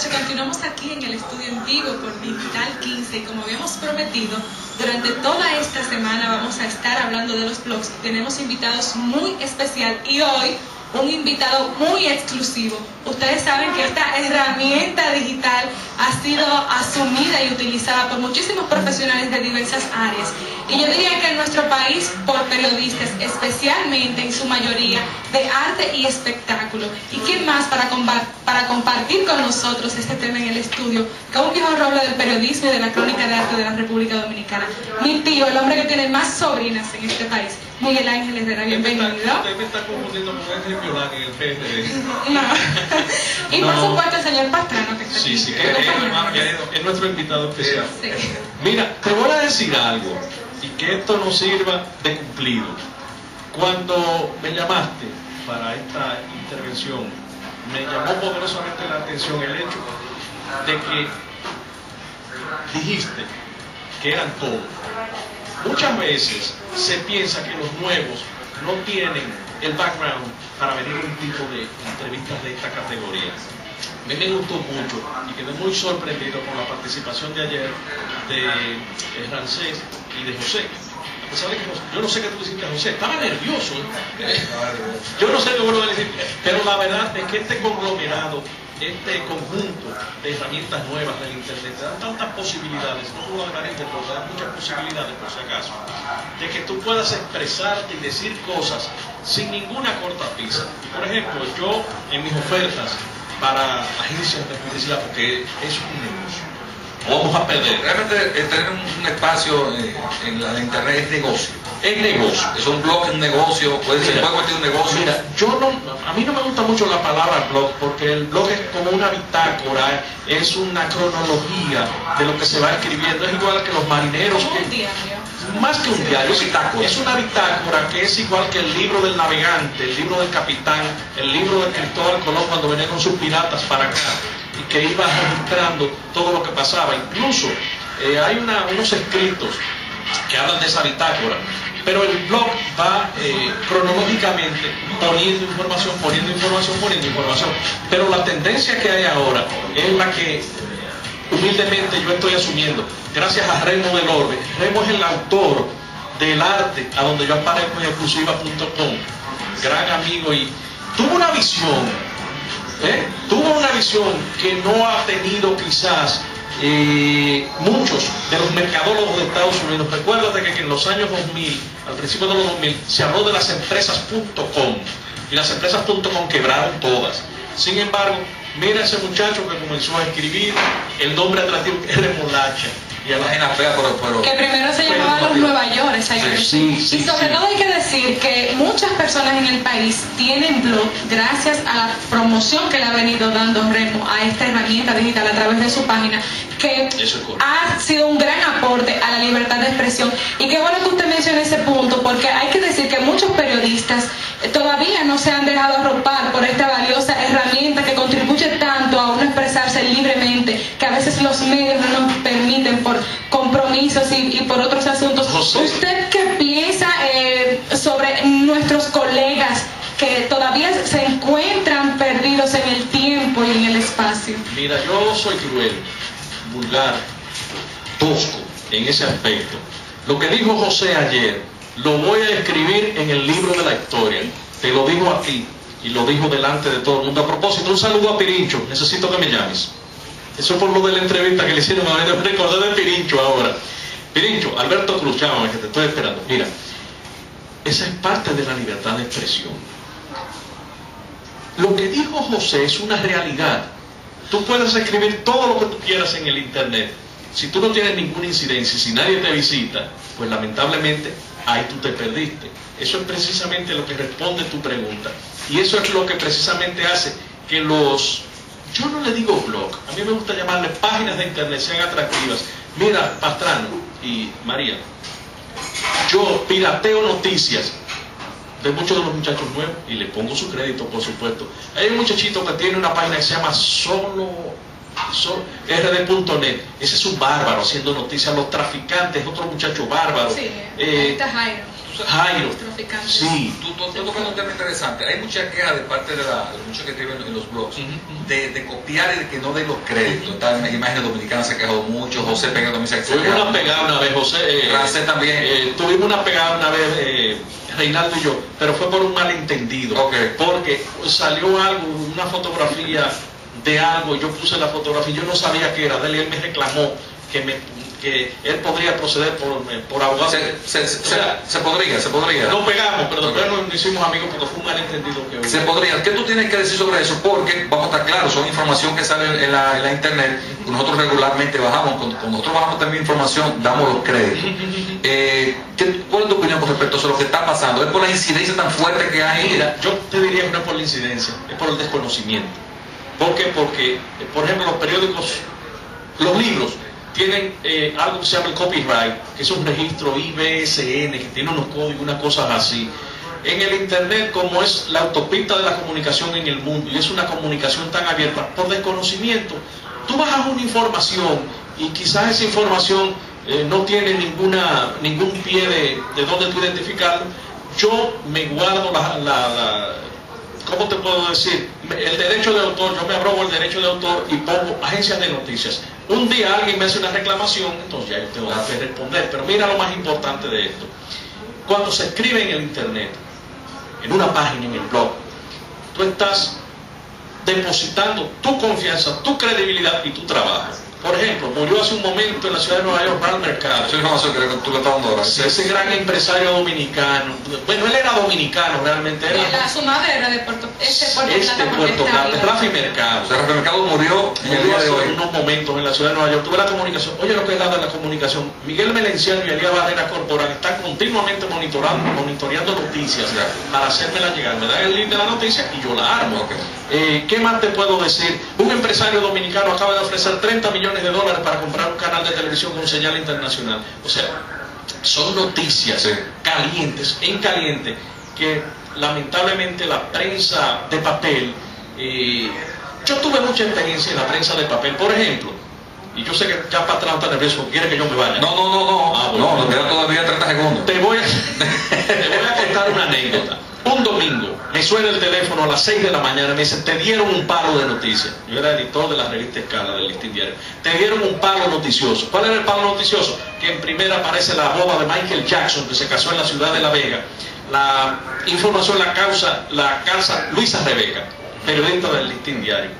noches. Continuamos aquí en el estudio en vivo por Digital 15 y como habíamos prometido, durante toda esta semana vamos a estar hablando de los blogs. Tenemos invitados muy especial y hoy un invitado muy exclusivo. Ustedes saben que esta herramienta digital ha sido asumida y utilizada por muchísimos profesionales de diversas áreas. Y yo diría que en nuestro país por periodistas, especialmente en su mayoría de arte y espectáculo. ¿Y quién más para compartir con nosotros este tema en el estudio? Como un viejo roble del periodismo y de la crónica de arte de la República Dominicana. Mi tío, el hombre que tiene más sobrinas en este país, Miguel Ángel Herrera, bienvenido. Usted me está confundiendo con Ángel Violán en el PRD. No. Y por supuesto el señor Pastrano que está aquí. Sí, que es nuestro invitado especial. Sí. Mira, te voy a decir algo y que esto nos sirva de cumplido. Cuando me llamaste para esta intervención, me llamó poderosamente la atención el hecho de que dijiste que eran todos. Muchas veces se piensa que los nuevos no tienen el background para venir a un tipo de entrevistas de esta categoría. A mí me gustó mucho y quedé muy sorprendido con la participación de ayer de Rancés y de José. A pesar de que yo no sé qué tú hiciste, José, estaba nervioso. Yo no sé cómo lo voy a decir, pero la verdad es que este conglomerado, este conjunto de herramientas nuevas del Internet te dan tantas posibilidades, no solo la variante, pero te dan muchas posibilidades, por si acaso, de que tú puedas expresarte y decir cosas sin ninguna cortapisa. Por ejemplo, yo en mis ofertas para agencias de publicidad, porque es un negocio, vamos a perder. Realmente tener un espacio en la Internet es negocio. Es negocio. Es un blog, es un negocio, puede convertir un negocio. Mira, a mí no me gusta mucho la palabra blog, porque el blog es como una bitácora, es una cronología de lo que se va escribiendo, es igual que los marineros. Como un diario. Más que un diario, es una bitácora que es igual que el libro del navegante, el libro del capitán, el libro de Cristóbal Colón cuando venía con sus piratas para acá y que iba registrando todo lo que pasaba. Incluso hay unos escritos que hablan de esa bitácora, pero el blog va cronológicamente poniendo información. Pero la tendencia que hay ahora es la que humildemente yo estoy asumiendo, gracias a Remo del Orbe. Remo es el autor del arte a donde yo aparezco en exclusiva.com, gran amigo, y tuvo una visión que no ha tenido quizás muchos de los mercadólogos de Estados Unidos. Recuérdate que en los años 2000, al principio de los 2000, se habló de las empresas.com y las empresas.com quebraron todas. Sin embargo, mira ese muchacho que comenzó a escribir el nombre atractivo que es Remolacha. Y a la página fea, pero que primero se llamaba Los Nueva York, sí, y sobre todo hay que decir que muchas personas en el país tienen blog gracias a la promoción que le ha venido dando Remo a esta herramienta digital a través de su página, que ha sido un gran aporte a la libertad de expresión. Y qué bueno que usted mencione ese punto, porque hay que decir que muchos periodistas todavía no se han dejado arropar por esta valiosa herramienta que contribuye tanto a uno expresarse libremente, que a veces los medios no nos permiten por compromisos y por otros asuntos. José, ¿usted qué piensa sobre nuestros colegas que todavía se encuentran perdidos en el tiempo y en el espacio? Mira, yo soy cruel, vulgar, tosco en ese aspecto. Lo que dijo José ayer lo voy a escribir en el libro de la historia. Te lo digo a ti y lo dijo delante de todo el mundo. A propósito, un saludo a Pirincho, necesito que me llames. Eso por lo de la entrevista que le hicieron a mí, me recordé de Pirincho ahora. Pirincho, Alberto Cruz, llámame que te estoy esperando. Mira, esa es parte de la libertad de expresión. Lo que dijo José es una realidad. Tú puedes escribir todo lo que tú quieras en el Internet. Si tú no tienes ninguna incidencia, si nadie te visita, pues lamentablemente ahí tú te perdiste. Eso es precisamente lo que responde tu pregunta. Y eso es lo que precisamente hace que yo no le digo blog, a mí me gusta llamarle páginas de Internet, sean atractivas. Mira, Pastrano y María, yo pirateo noticias de muchos de los muchachos nuevos y le pongo su crédito, por supuesto. Hay un muchachito que tiene una página que se llama rd.net. Ese es un bárbaro haciendo noticias. Los traficantes, otro muchacho bárbaro. Sí, está Jairo. Jairo, los traficantes. sí. Tú tocas un tema interesante. Hay mucha queja de parte de los muchos que escriben en los blogs de copiar y de que no den los créditos. Imágenes Dominicanas se ha quejado mucho, José Pega también se ha quejado. Tuvimos una pegada una vez, José. Rancé también. Tuvimos una pegada una vez, Reinaldo y yo, pero fue por un malentendido. Okay. Porque salió algo, una fotografía de algo, yo puse la fotografía, yo no sabía qué era de él, y él me reclamó que él podría proceder por abogado. Se podría. No pegamos, pero Okay. después nos hicimos amigos porque fue un malentendido que hubo. Se podría. ¿Qué tú tienes que decir sobre eso? Porque, vamos a estar claros, son información que sale en la internet. Nosotros regularmente bajamos, cuando nosotros bajamos también información, damos los créditos. ¿Cuál es tu opinión con respecto a eso, lo que está pasando? ¿Es por la incidencia tan fuerte que hay? Mira, yo te diría que no es por la incidencia, es por el desconocimiento. ¿Por qué? Porque, por ejemplo, los periódicos, los libros, tienen algo que se llama el copyright, que es un registro IBSN, que tiene unos códigos, unas cosas así. En el internet, como es la autopista de la comunicación en el mundo, y es una comunicación tan abierta, por desconocimiento, tú bajas una información, y quizás esa información no tiene ningún pie de dónde tú identificarlo. Yo me guardo ¿cómo te puedo decir? El derecho de autor, yo me arrobo el derecho de autor y pongo agencias de noticias. Un día alguien me hace una reclamación, entonces ya yo tengo que responder. Pero mira lo más importante de esto. Cuando se escribe en el internet, en una página, en el blog, tú estás depositando tu confianza, tu credibilidad y tu trabajo. Por ejemplo, murió hace un momento en la ciudad de Nueva York Ralph Mercado. Esa información que tú le estás dando ahora. Ese gran empresario dominicano. Bueno, él era dominicano realmente. Su madre era de Puerto Plata, Rafi Mercado. O sea, Rafi Mercado murió en el día de hoy. En unos momentos en la ciudad de Nueva York. Tuve la comunicación. Oye, lo que es la de la comunicación. Miguel Melenciano y Elías Barrera Corporán están continuamente monitoreando noticias para hacérmela llegar. Me dan el link de la noticia y yo la armo. Okay. ¿Qué más te puedo decir? Un empresario dominicano acaba de ofrecer $30 millones para comprar un canal de televisión con señal internacional. O sea, son noticias calientes, en caliente, que lamentablemente la prensa de papel, yo tuve mucha experiencia en la prensa de papel, por ejemplo, y yo sé que ya para atrás está nervioso, quiere que yo me vaya. No, nos quedan todavía 30 segundos. Te voy a contar una anécdota. Un domingo me suena el teléfono a las 6 de la mañana, me dicen, te dieron un palo de noticias. Yo era editor de la revista Escala del Listín Diario. Te dieron un palo noticioso. ¿Cuál era el palo noticioso? Que en primera aparece la boda de Michael Jackson, que se casó en la ciudad de La Vega. La información la causa Luisa Rebeca, periodista del Listín Diario.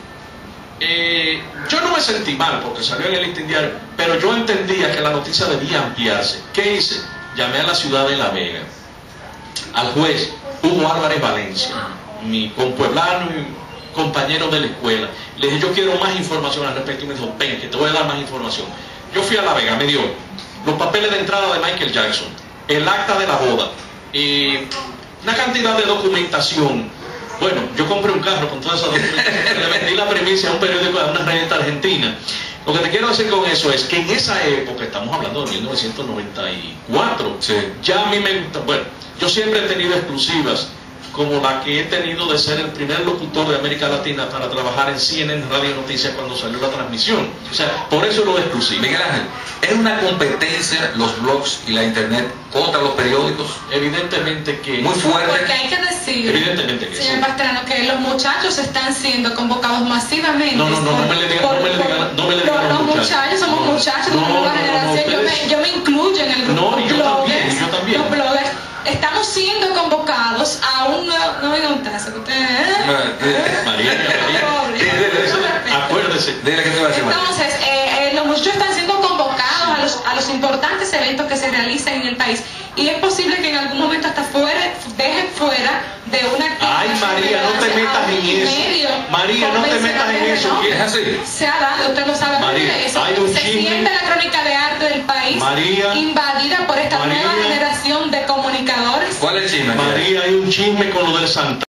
Yo no me sentí mal porque salió en el Listín Diario, pero yo entendía que la noticia debía ampliarse. ¿Qué hice? Llamé a la ciudad de La Vega, al juez Hugo Álvarez Valencia, mi compueblano y compañero de la escuela. Le dije, yo quiero más información al respecto, y me dijo, ven, que te voy a dar más información. Yo fui a La Vega, me dio los papeles de entrada de Michael Jackson, el acta de la boda, una cantidad de documentación. Bueno, yo compré un carro con toda esa documentación, le vendí la primicia a un periódico, a una revista argentina. Lo que te quiero decir con eso es que en esa época, estamos hablando de 1994, ya a mí me gusta, bueno, yo siempre he tenido exclusivas, como la que he tenido de ser el primer locutor de América Latina para trabajar en CNN Radio Noticias cuando salió la transmisión. O sea, por eso lo exclusivo. Miguel Ángel, ¿es una competencia los blogs y la internet contra los periódicos? Evidentemente que... Muy fuerte. Porque hay que decir, evidentemente que señor Pastrano, que los muchachos están siendo convocados masivamente. No me le digan los muchachos. Somos muchachos, somos nueva generación. Yo me incluyo en el grupo. No, y yo también. Los bloggers estamos siendo convocados a un nuevo... No me un tazo, que ustedes... María, acuérdese. Entonces, los muchachos están siendo convocados a los importantes eventos que se realizan en el país. Y es posible que en algún momento hasta dejen fuera de una actividad. Ay, María, no te metas en eso. María, no te metas en eso. ¿No? Es así. Se ha dado, usted lo sabe. María, eso. hay un se chisme. siente la crónica de arte del país María, invadida por esta nueva generación de comunicadores. ¿Cuál es el chisme? María, hay un chisme con lo del Santa.